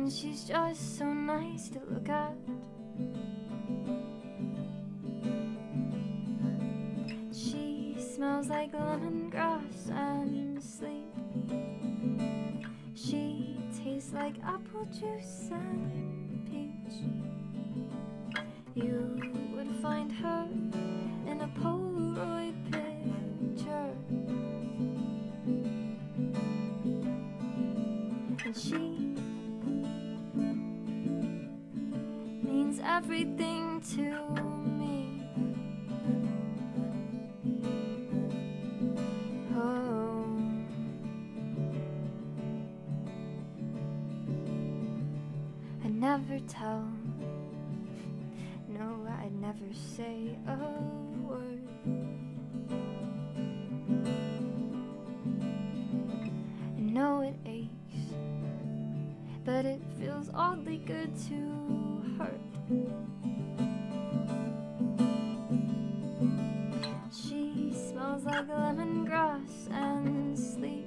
and she's just so nice to look at. She smells like lemongrass and sleep. She tastes like apple juice and peach. You would find her in a Polaroid picture, and she means everything to me. Oh, I never tell. No, I'd never say a word. I know it aches, but it feels oddly good to hurt. She smells like lemongrass and sleep.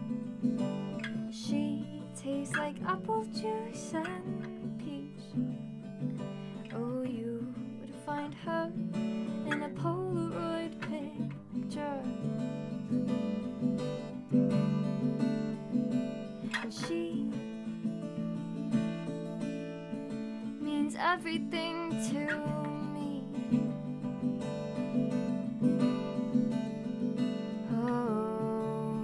She tastes like apple juice and peach. Oh, you would find her in a Polaroid picture, and she means everything to me. Oh,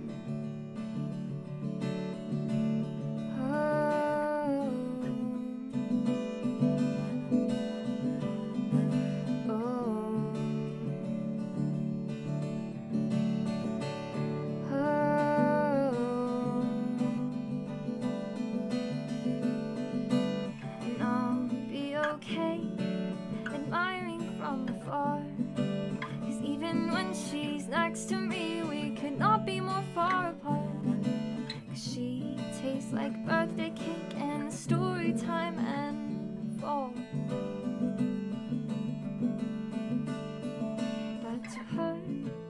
and I'll be okay admiring from afar, 'cause even when she's next to me, we could not be more far apart. 'Cause she tastes like birthday cake and story time and fall. But to her,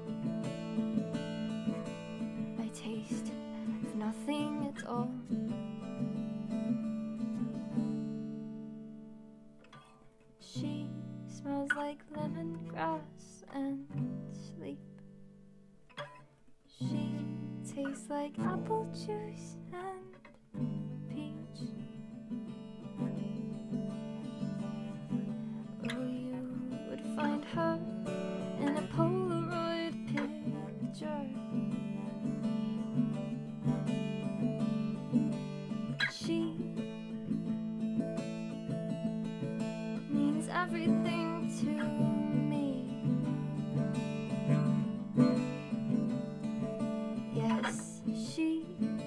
I taste of nothing at all. She smells like lemongrass and sleep. She tastes like apple juice and peach. Oh, you would find her in a Polaroid picture. She means everything to me. Yes, she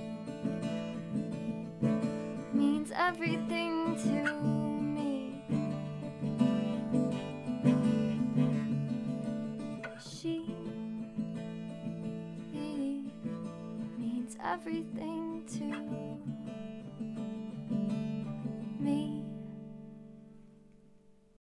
means everything to me. She means everything to